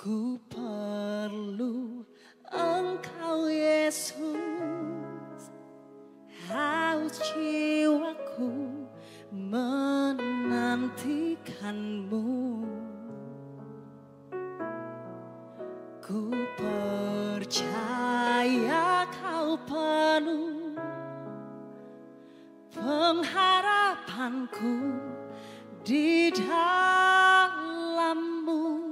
Ku perlu Engkau Yesus, haus jiwaku menantikanmu. Ku percaya Kau penuh pengharapanku di dalam-Mu.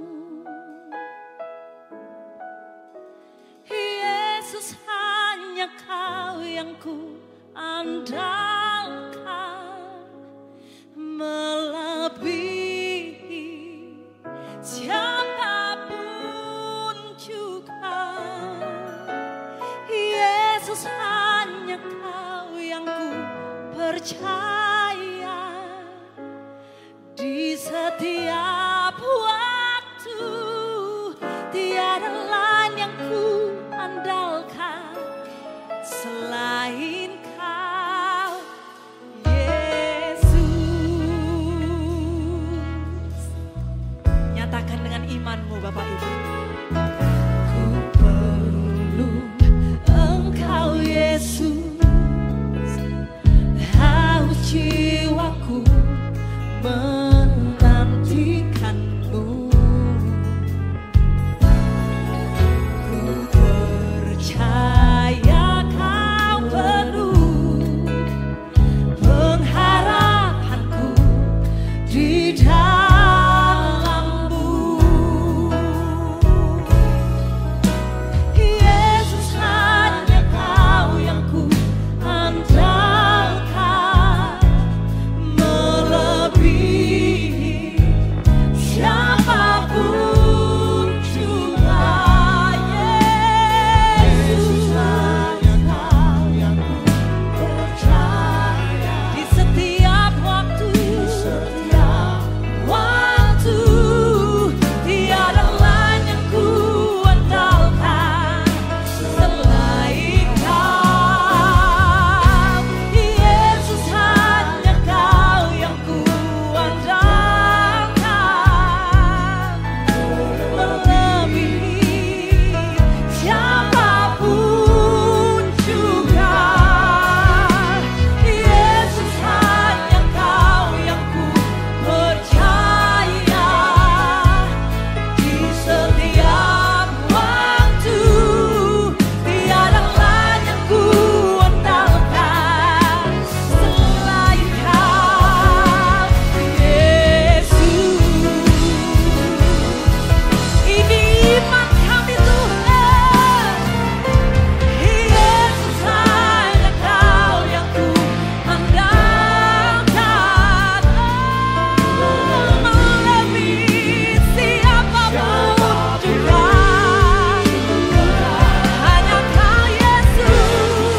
Yesus, hanya Kau yang ku andalkan, melebihi siapapun juga. Yesus, hanya Kau yang ku percaya di setiap waktu. Tiada lain yang ku andalkan selain Kau, Yesus. Nyatakan dengan imanmu, Bapak Ibu. Ku perlu Engkau Yesus, haus jiwaku menantikanmu. Ku percaya Kau penuh pengharapanku di dalam-Mu. Yesus, hanya Kau yang ku andalkan, melebihi siapapun juga. Yesus, hanya Kau yang ku percaya di setiap waktu. Tiada lain yang ku andalkan selain Kau. Yesus, hanya Kau yang ku andalkan, melebihi siapapun juga. Yesus, hanya Kau yang ku percaya di setiap waktu. Tiada lain yang ku andalkan selain Kau, Yesus. Ini iman kami, Tuhan. Yesus, hanya Kau yang ku andalkan, melebihi siapapun juga. Hanya Kau, Yesus,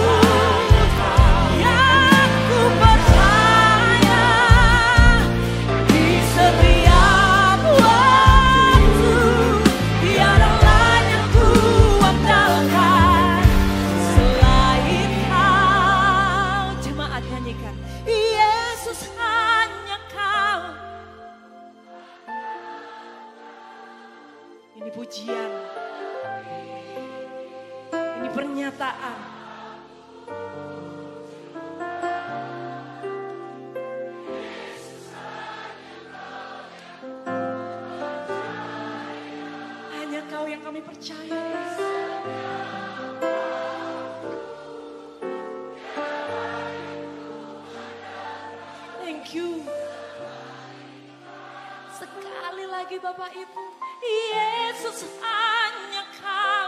yang ku percaya di setiap waktu. Tiada lain yang ku andalkan selain Kau. Jemaat, nyanyikan. Yesus, hanya Kau. Ini pujian, ini pernyataan. Hanya Kau yang kami percaya. Thank you. Sekali lagi, Bapak Ibu. Yesus, hanya Kau.